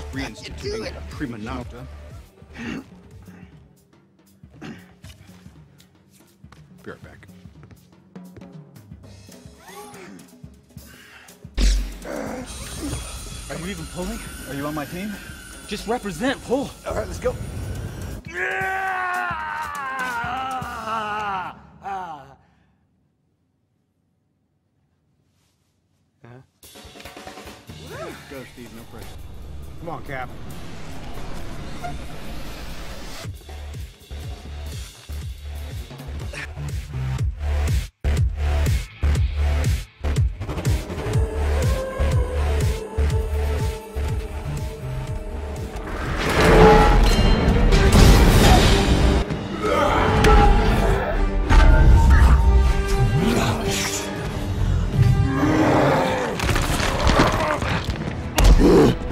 Reinstituting prima nocta. Be right back. Are you even pulling? Are you on my team? Just represent, pull. All right, let's go. Go, Steve, no pressure. Come on, Cap. Ugh!